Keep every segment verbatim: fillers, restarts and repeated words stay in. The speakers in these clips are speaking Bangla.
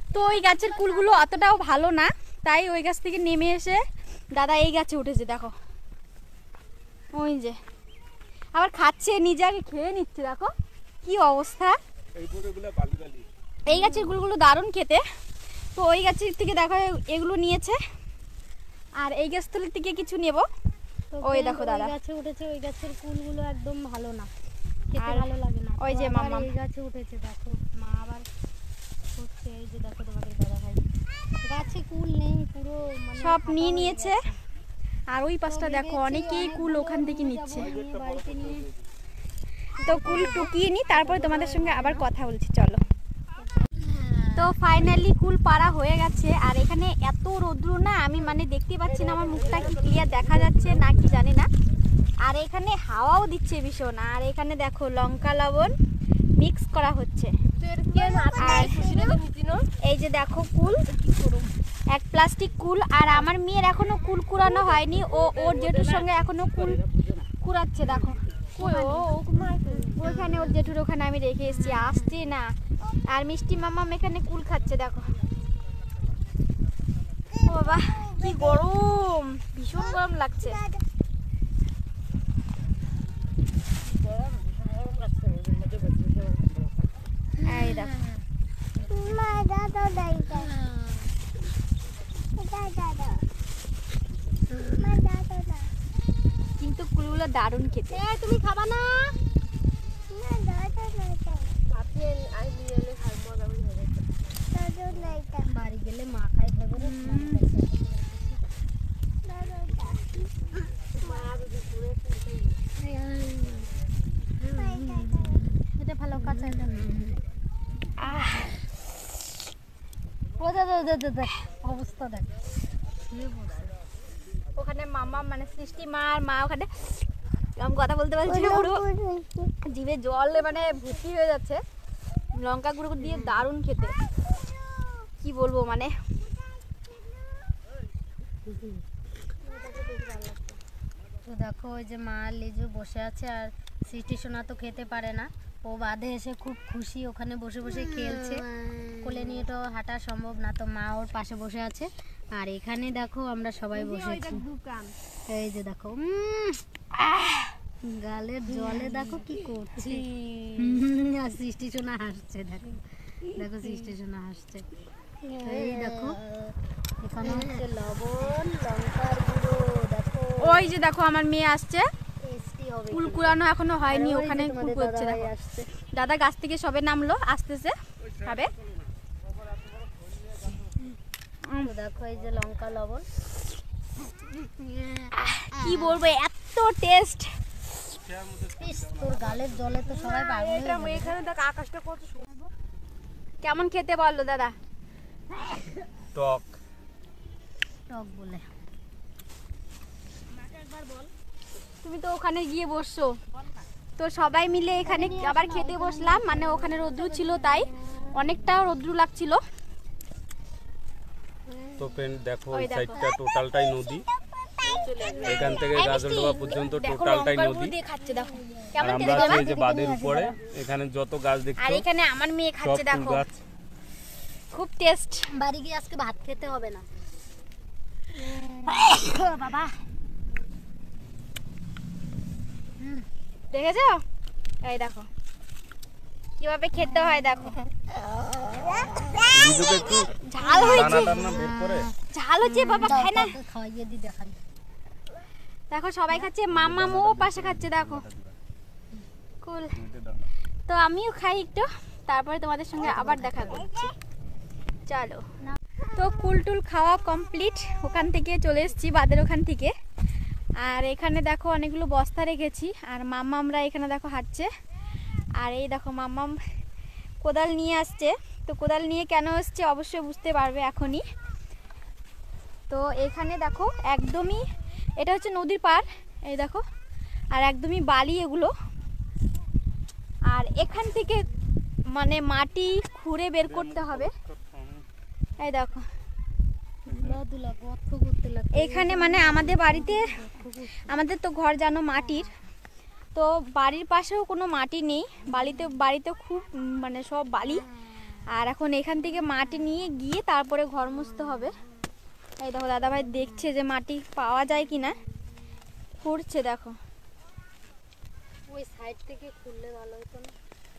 তো ওই গাছের কুলগুলো অতটাও ভালো না, তাই ওই গাছ থেকে নেমে এসে দাদা এই গাছে উঠেছে। দেখো ওই যে আবার খাচ্ছে, নিজে আগে খেয়ে নিচ্ছে। দেখো কি অবস্থা। এই গাছের কুলগুলো দারুণ খেতে। তো ওই গাছের থেকে দেখো এগুলো নিয়েছে, আর এই গাছ তলির থেকে কিছু নেব। ওই দেখো দাদা গাছে উঠেছে, ওই গাছের কুলগুলো একদম ভালো না, খেতে ভালো লাগে না। ওই যে মামা এই গাছে উঠেছে, দেখো মা আবার হচ্ছে। এই যে দেখো তোমাদের দাদা ভাই গাছে কুল নেই, পুরো মানে সব নিয়ে নিয়েছে। আর ওই পাশটা দেখো অনেকেই কুল ওখান থেকে নিচ্ছে। বাড়িতে নিয়ে তো কুল টুকিয়ে নি, তারপরে তোমাদের সঙ্গে আবার কথা বলছি, চলো। তো ফাইনালি কুল পাড়া হয়ে গেছে। আর এখানে এত রৌদ্র না, আমি মানে দেখতে পাচ্ছি না, আমার মুখটা কি ক্লিয়ার দেখা যাচ্ছে না কি জানি না। আর এখানে হাওয়াও দিচ্ছে ভীষণ। আর এখানে দেখো লঙ্কা লবণ মিক্স করা হচ্ছে। এই যে দেখো কুল, এক প্লাস্টিক কুল। আর আমার মেয়ের এখনো কুল কুড়ানো হয়নি, ও ওর জেঠুর সঙ্গে এখনো কুল কুড়াচ্ছে। দেখো ওইখানে ওর জেঠুর ওখানে আমি রেখে এসেছি, আসছে না। আর মিষ্টি মামা এখানে কুল খাচ্ছে। দেখো ও বাবা কি গরম, ভীষণ গরম লাগছে। এই দেখো কিন্তু কুলগুলো দারুণ খেতে। তুমি খাবা না? বাড়ি গেলে মা খাই খাবো। এটা ভালো কাঁচা অবস্থা দেখ। ওখানে মামা মানে সৃষ্টি মা আর মা ওখানে আমি কথা বলতে পারছি না, পুরো জিভে জল মানে ভর্তি হয়ে যাচ্ছে। লঙ্কা গুঁড়ো দিয়ে দারুণ খেতে, কি বলবো মানে। তো দেখো ওই যে মা লিজু বসে আছে, আর সৃষ্টি সোনা তো খেতে পারে না, ও বাদে এসে খুব খুশি, ওখানে বসে বসে খেলছে। কোলে নিয়ে তো হাঁটা সম্ভব না, তো মা ওর পাশে বসে আছে। আর এখানে দেখো আমরা সবাই বসেছি। এই যে দেখো গালের জলে দেখো কি করছি। আর সৃষ্টি সোনা হাসছে, দেখো দেখো সৃষ্টি সোনা হাসছে। এই দেখো এখানে হচ্ছে লবণ লঙ্কার গুঁড়ো। দেখো ওই যে দেখো আমার মেয়ে আসছে, কুল কুড়ানো এখনো হয়নি, ওখানে কুল কুড়াচ্ছে। দেখো দাদা গাছ থেকে সবে নামলো, আসতেছে খাবে। দেখো এই যে লঙ্কা লবণ, কি বলবো এত টেস্ট। তোর গালের জলে তো সবাই পাগল। এখানে দেখ আকাশটা কত সুন্দর। কেমন খেতে বললো দাদা? টক টক বলে। তুমি তো ওখানে গিয়ে বসছো, তো সবাই মিলে এখানে আবার খেতে বসলাম। মানে ওখানে রৌদ্র ছিল, তাই অনেকটা রৌদ্র লাগছিল। তো ফ্রেন্ড দেখো এই সাইডটা টোটালটাই নদী, এখান থেকে গাজলডোবা পর্যন্ত টোটালটাই নদী। আর আমরা আছি এই যে বাঁধের উপরে, এখানে যত গাছ দেখছো। আর এখানে আমার মেয়ে খাচ্ছে, দেখো খুব টেস্ট। বাড়ি গিয়ে আজকে ভাত খেতে হবে না বাবা। দেখেছো? এই দেখো কিভাবে খেতে হয়। দেখো ঝাল হয়েছে, ঝাল হচ্ছে বাবা খায় না। খাইয়ে দি দেখাই। দেখো সবাই খাচ্ছে, মামা মো পাশে খাচ্ছে। দেখো কুল। তো আমিও খাই একটু, তারপরে তোমাদের সঙ্গে আবার দেখা করছি, চলো। তো কুল টুল খাওয়া কমপ্লিট, ওখান থেকে চলে এসেছি বাদের ওখান থেকে। আর এখানে দেখো অনেকগুলো বস্তা রেখেছি। আর মাম্মামরা এখানে দেখো হাঁটছে। আর এই দেখো মাম্মাম কোদাল নিয়ে আসছে। তো কোদাল নিয়ে কেন আসছে অবশ্যই বুঝতে পারবে এখনই। তো এখানে দেখো একদমই এটা হচ্ছে নদীর পার, এই দেখো। আর একদমই বালি এগুলো। আর এখান থেকে মানে মাটি খুঁড়ে বের করতে হবে। এই দেখো এখানে মানে আমাদের বাড়িতে, আমাদের তো ঘর জানো মাটির, তো বাড়ির পাশেও কোনো মাটি নেই। বাড়িতে বাড়িতে খুব মানে সব বালি। আর এখন এখান থেকে মাটি নিয়ে গিয়ে তারপরে ঘর মুছতে হবে। এই দেখো দাদাভাই দেখছে যে মাটি পাওয়া যায় কিনা, খুঁড়ছে দেখো। ওই সাইড থেকে খুললে ভালো হতো না।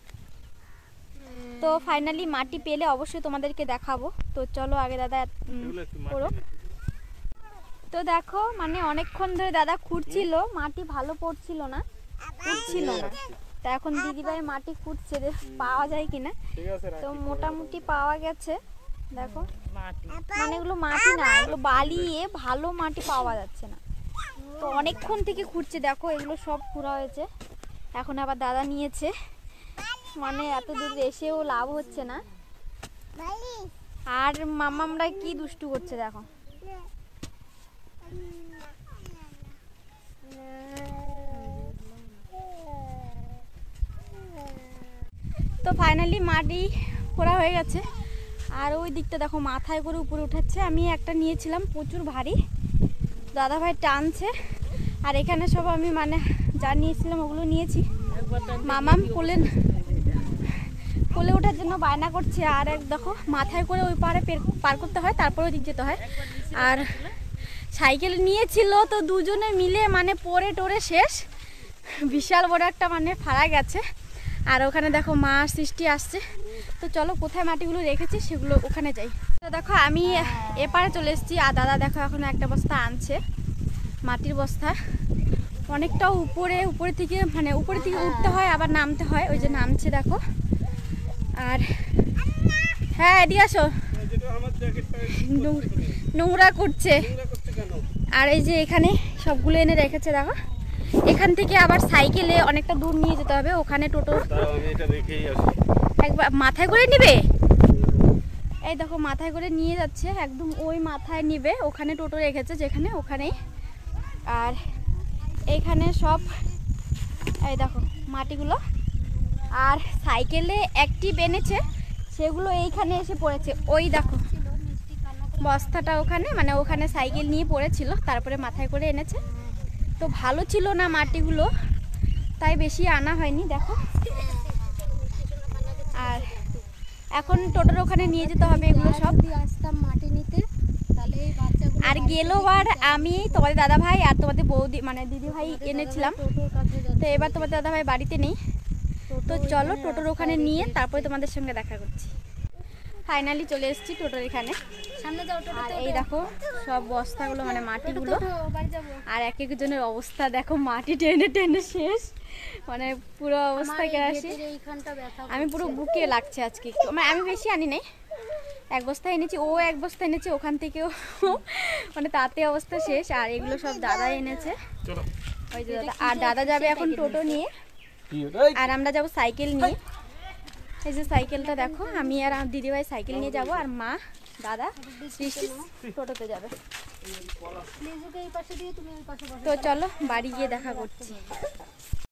তো ফাইনালি মাটি পেলে অবশ্যই তোমাদেরকে দেখাবো। তো চলো আগে দাদা করো। তো দেখো মানে অনেকক্ষণ ধরে দাদা খুঁড়ছিল, মাটি ভালো পড়ছিল না, খুঁড়ছিল না। তা এখন দিদিভাই মাটি খুঁড়ছে যে পাওয়া যায় কিনা। তো মোটামুটি পাওয়া গেছে দেখো। মানে এগুলো মাটি না, এগুলো বালি, ভালো মাটি পাওয়া যাচ্ছে না। তো অনেকক্ষণ থেকে খুঁড়ছে দেখো, এগুলো সব খুঁড়া হয়েছে। এখন আবার দাদা নিয়েছে, মানে এত দূর এসেও লাভ হচ্ছে না। আর মামামরা কি দুষ্টু করছে দেখো। তো ফাইনালি মাটি খোঁড়া হয়ে গেছে। আর ওই দিকটা দেখো মাথায় করে উপরে উঠাচ্ছে। আমি একটা নিয়েছিলাম প্রচুর ভারী, দাদাভাই টানছে। আর এখানে সব আমি মানে যা নিয়েছিলাম ওগুলো নিয়েছি। মামাম কোলে কোলে ওঠার জন্য বায়না করছে। আর এক দেখো মাথায় করে ওই পারে পার করতে হয়, তারপরে ওই দিক যেতে হয়। আর সাইকেল নিয়েছিল তো দুজনে মিলে মানে পরে টোরে শেষ, বিশাল বড় একটা মানে ফাড়া গেছে। আর ওখানে দেখো মা সৃষ্টি আসছে। তো চলো কোথায় মাটিগুলো রেখেছি সেগুলো ওখানে যাই। তো দেখো আমি এপারে চলে এসেছি। আর দাদা দেখো এখন একটা বস্তা আনছে, মাটির বস্তা। অনেকটা উপরে উপরে থেকে মানে উপরে থেকে উঠতে হয় আবার নামতে হয়, ওই যে নামছে দেখো। আর হ্যাঁ এদিকে আসো, নোংরা করছে। আর এই যে এখানে সবগুলো এনে রেখেছে দেখো। এখান থেকে আবার সাইকেলে অনেকটা দূর নিয়ে যেতে হবে, ওখানে টোটো একবার মাথায় করে নিবে। এই দেখো মাথায় করে নিয়ে যাচ্ছে, একদম ওই মাথায় নিবে, ওখানে টোটো রেখেছে যেখানে, ওখানেই। আর এইখানে সব এই দেখো মাটিগুলো। আর সাইকেলে অ্যাক্টিভ এনেছে, সেগুলো এইখানে এসে পড়েছে। ওই দেখো বস্তাটা ওখানে, মানে ওখানে সাইকেল নিয়ে পড়েছিল, তারপরে মাথায় করে এনেছে। তো ভালো ছিল না মাটিগুলো, তাই বেশি আনা হয়নি দেখো। আর এখন টোটোর ওখানে নিয়ে যেতে হবে এগুলো সব। আসতাম মাটি নিতে, তাহলে এই বাচ্চাগুলো আর গেলোবার আমি তোমাদের দাদা ভাই আর তোমাদের বৌদি মানে দিদি ভাই এনেছিলাম। তো এবার তোমাদের দাদা ভাই বাড়িতে নেই। তো চলো টোটোর ওখানে নিয়ে তারপরে তোমাদের সঙ্গে দেখা করছি। ফাইনালি চলে এসেছি টোটোর এখানে। সামনে যাও টোটো। আর এই দেখো সব বস্তাগুলো মানে মাটিগুলো। আর এক একজনের অবস্থা দেখো, মাটি টেনে টেনে শেষ, মানে পুরো অবস্থা কেরাসি। আমি পুরো বুকে লাগছে আজকে একটু, মানে আমি বেশি আনি নাই, এক বস্তা এনেছি, ও এক বস্তা এনেছে ওখান থেকেও, মানে তাতে অবস্থা শেষ। আর এগুলো সব দাদা এনেছে, ওই যে দাদা। আর দাদা যাবে এখন টোটো নিয়ে, আর আমরা যাব সাইকেল নিয়ে। এই যে সাইকেলটা দেখো, আমি আর আমার দিদিভাই সাইকেল নিয়ে যাব, আর মা দাদা টোটোতে যাবে। তো চলো বাড়ি গিয়ে দেখা করছি।